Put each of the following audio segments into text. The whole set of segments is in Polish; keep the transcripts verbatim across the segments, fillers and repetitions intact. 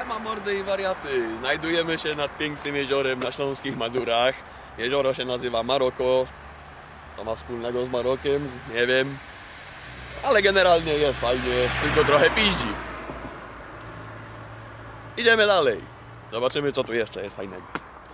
Siema mordy i wariaty, znajdujemy się nad pięknym jeziorem na śląskich Mazurach. Jezioro się nazywa Maroko. To ma wspólnego z Marokiem? Nie wiem. Ale generalnie jest fajnie, tylko trochę piździ. Idziemy dalej. Zobaczymy, co tu jeszcze jest fajnego.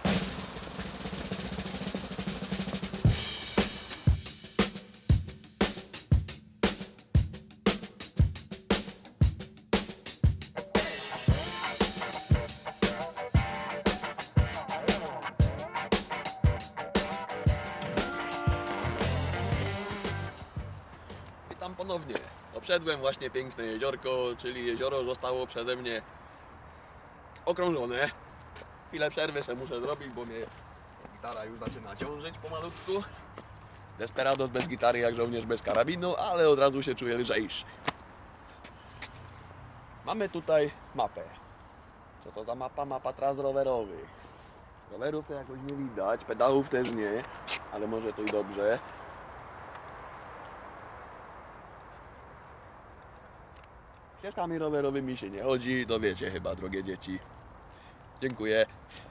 Witam ponownie. Obszedłem właśnie piękne jeziorko, czyli jezioro zostało przeze mnie okrążone. Chwilę przerwy sobie muszę zrobić, bo mnie gitara już zaczyna ciążyć pomalutku. Desperados bez gitary jak żołnierz bez karabinu, ale od razu się czuję lżejszy. Mamy tutaj mapę. Co to za mapa? Mapa tras rowerowych. Rowerów to jakoś nie widać, pedałów też nie, ale może to i dobrze. Ścieżkami rowerowymi się nie chodzi, to wiecie chyba, drogie dzieci. Dziękuję.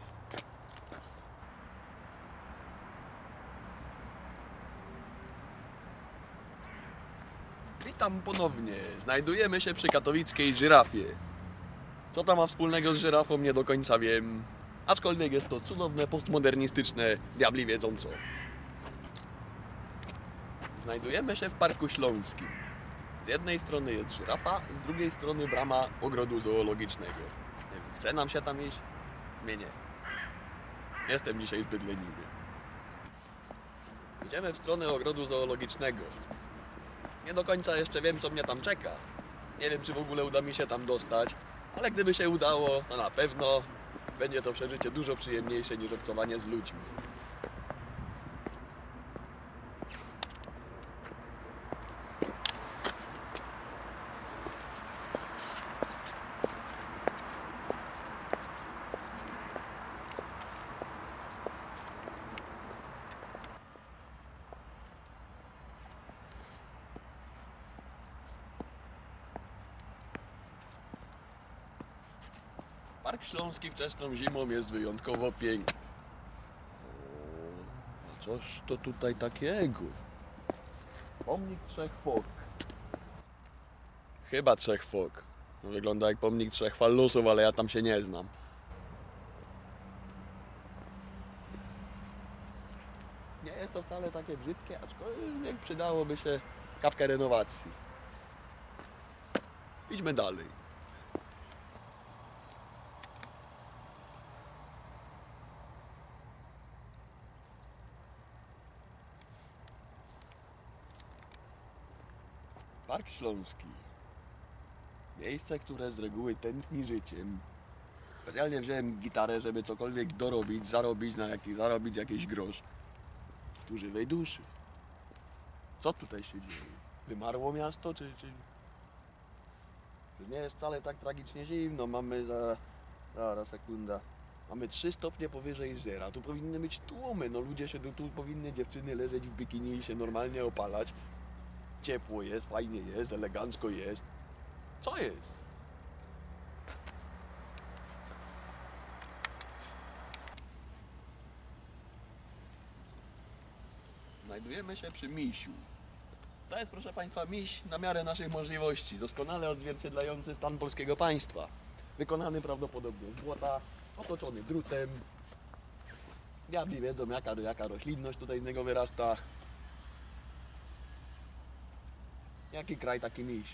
Witam ponownie. Znajdujemy się przy katowickiej żyrafie. Co to ma wspólnego z żyrafą, nie do końca wiem. Aczkolwiek jest to cudowne, postmodernistyczne, diabli wiedzą co. Znajdujemy się w Parku Śląskim. Z jednej strony jest żyrafa, z drugiej strony brama ogrodu zoologicznego. Nie wiem, chce nam się tam iść? Mnie nie. Jestem dzisiaj zbyt leniwy. Idziemy w stronę ogrodu zoologicznego. Nie do końca jeszcze wiem, co mnie tam czeka. Nie wiem, czy w ogóle uda mi się tam dostać, ale gdyby się udało, to na pewno będzie to przeżycie dużo przyjemniejsze niż obcowanie z ludźmi. Park Śląski wczesną zimą jest wyjątkowo piękny. O, coś to tutaj takiego. Pomnik trzech fok. Chyba trzech fok. Wygląda jak pomnik trzech fallusów, ale ja tam się nie znam. Nie jest to wcale takie brzydkie, aczkolwiek przydałoby się kapkę renowacji. Idźmy dalej. Park Śląski. Miejsce, które z reguły tętni życiem. Specjalnie wziąłem gitarę, żeby cokolwiek dorobić, zarobić na jakiś, zarobić jakiś grosz. Tu żywej duszy. Co tutaj się dzieje? Wymarło miasto, czy, czy... czy nie jest wcale tak tragicznie zimno? Mamy za... Zaraz, sekunda. Mamy trzy stopnie powyżej zera. Tu powinny być tłumy. No ludzie się tu, tu powinny dziewczyny leżeć w bikini i się normalnie opalać. Ciepło jest, fajnie jest, elegancko jest. Co jest? Znajdujemy się przy misiu. To jest, proszę Państwa, miś na miarę naszych możliwości, doskonale odzwierciedlający stan polskiego państwa. Wykonany prawdopodobnie z złota, otoczony drutem. Diabli wiedzą, jaka, jaka roślinność tutaj z niego wyrasta. Jaki kraj, taki miś.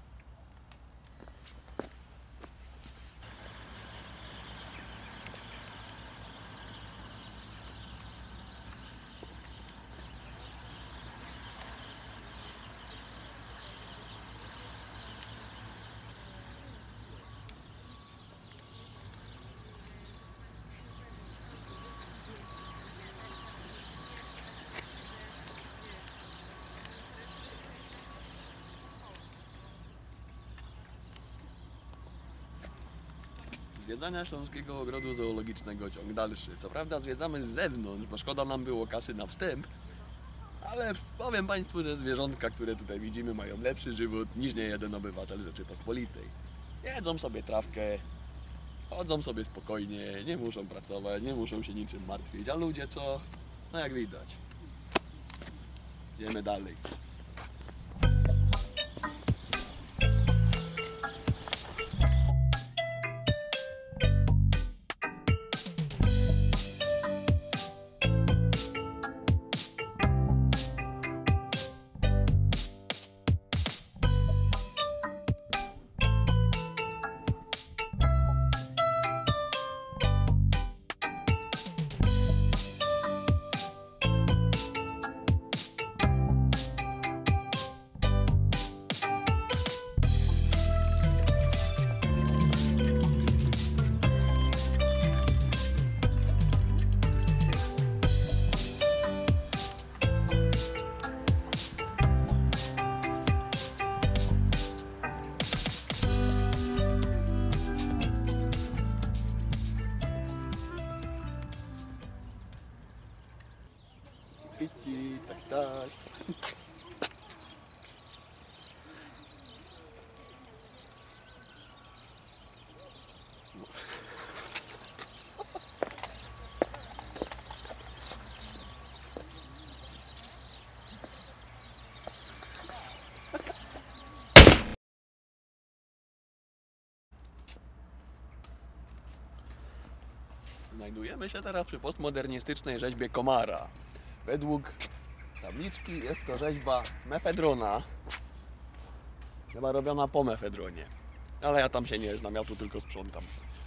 Zwiedzania Śląskiego Ogrodu Zoologicznego ciąg dalszy. Co prawda zwiedzamy z zewnątrz, bo szkoda nam było kasy na wstęp, ale powiem Państwu, że zwierzątka, które tutaj widzimy, mają lepszy żywot niż niejeden obywatel Rzeczypospolitej. Jedzą sobie trawkę, Chodzą sobie spokojnie, nie muszą pracować, nie muszą się niczym martwić, a ludzie co? No jak widać. Idziemy dalej. Pici, tak, tak. Znajdujemy się teraz przy postmodernistycznej rzeźbie komara. Według tabliczki jest to rzeźba mefedrona, chyba robiona po mefedronie, ale ja tam się nie znam, ja tu tylko sprzątam.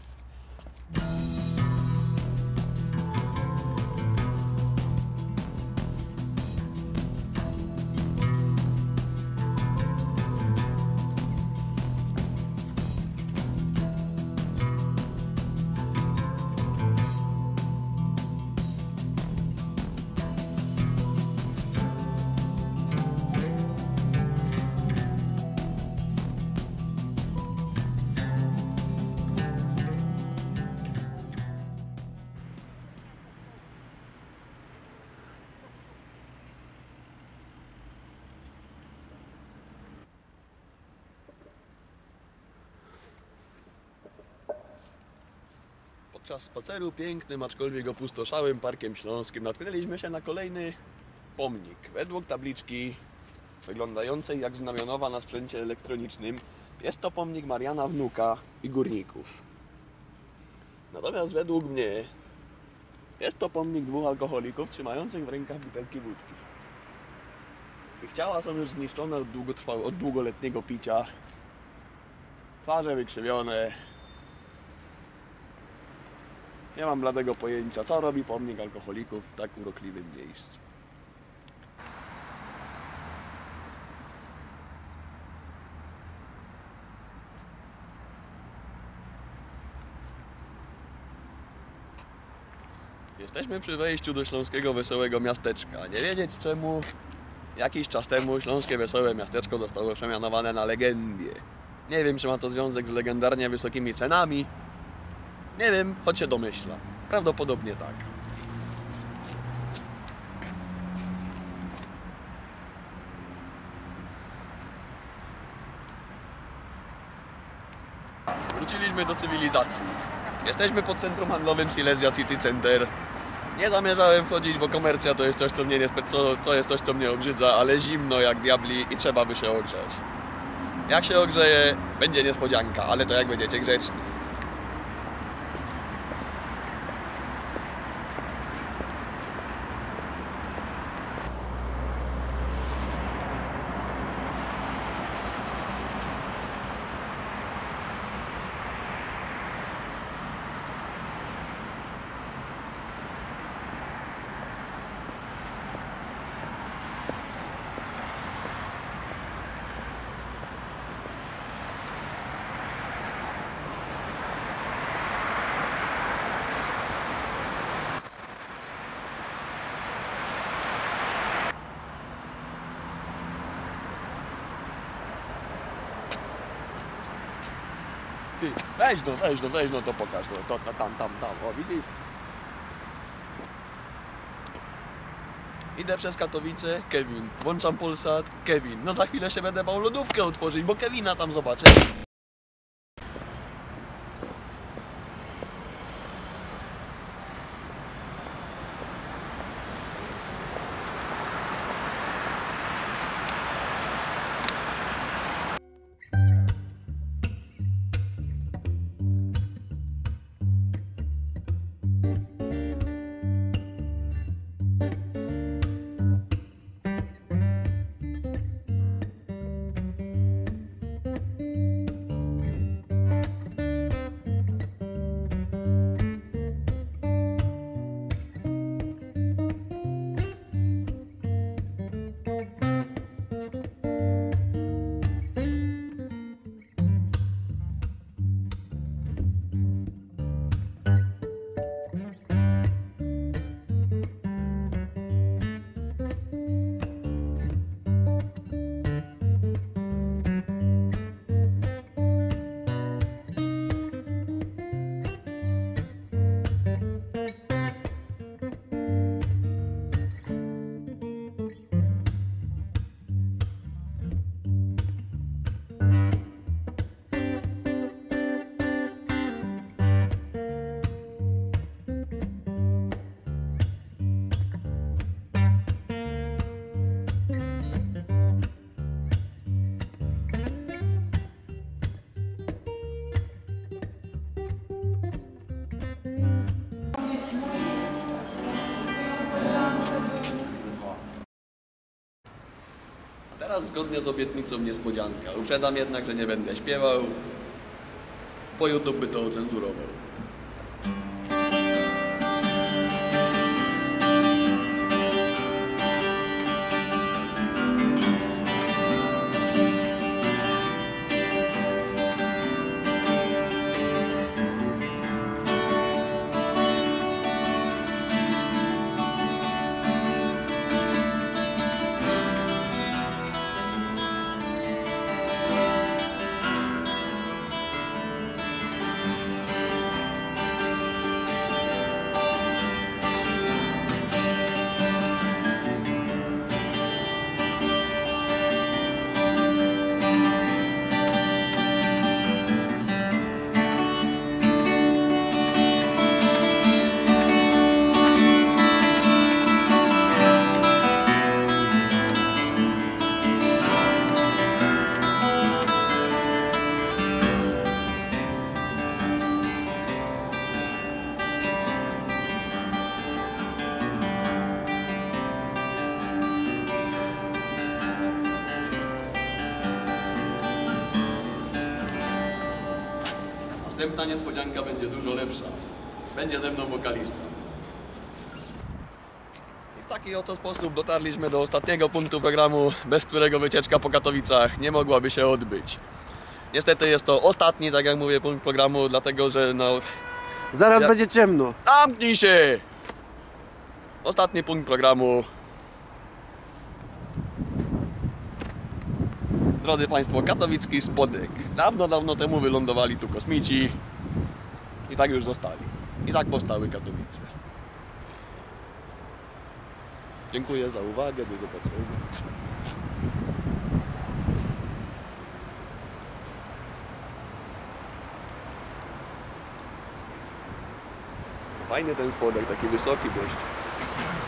Podczas spaceru pięknym, aczkolwiek opustoszałym Parkiem Śląskim natknęliśmy się na kolejny pomnik. Według tabliczki wyglądającej jak znamionowa na sprzęcie elektronicznym jest to pomnik Mariana Wnuka i górników. Natomiast według mnie jest to pomnik dwóch alkoholików trzymających w rękach butelki wódki. Ich ciała są już zniszczone od, długotrwa- od długoletniego picia, twarze wykrzywione. Nie mam bladego pojęcia, co robi pomnik alkoholików w tak urokliwym miejscu. Jesteśmy przy wejściu do śląskiego wesołego miasteczka. Nie wiedzieć czemu jakiś czas temu śląskie wesołe miasteczko zostało przemianowane na Legendię. Nie wiem, czy ma to związek z legendarnie wysokimi cenami. Nie wiem, choć się domyślam. Prawdopodobnie tak. Wróciliśmy do cywilizacji. Jesteśmy pod centrum handlowym Silesia City Center. Nie zamierzałem wchodzić, bo komercja to jest coś, co mnie nie spe- co, to jest coś, co mnie obrzydza, ale zimno jak diabli i trzeba by się ogrzeć. Jak się ogrzeje, będzie niespodzianka, ale to jak będziecie grzeczni. Ty, weź no, weź no, weź no, to pokaż, no, to, to tam, tam, tam, o widzisz? Idę przez Katowice, Kevin, włączam Polsat, Kevin, no za chwilę się będę bał lodówkę otworzyć, bo Kevina tam zobaczę. Teraz zgodnie z obietnicą niespodzianka. Uprzedzam jednak, że nie będę śpiewał, bo YouTube by to ocenzurował. Następna niespodzianka będzie dużo lepsza. Będzie ze mną wokalista. I w taki oto sposób dotarliśmy do ostatniego punktu programu, bez którego wycieczka po Katowicach nie mogłaby się odbyć. Niestety jest to ostatni, tak jak mówię, punkt programu, dlatego że no... Zaraz Ja... będzie ciemno. Zamknij się! Ostatni punkt programu. Drodzy Państwo, katowicki spodek. Dawno, dawno temu wylądowali tu kosmici i tak już zostali. I tak powstały Katowice. Dziękuję za uwagę, do zobaczenia. Fajny ten spodek, taki wysoki dość.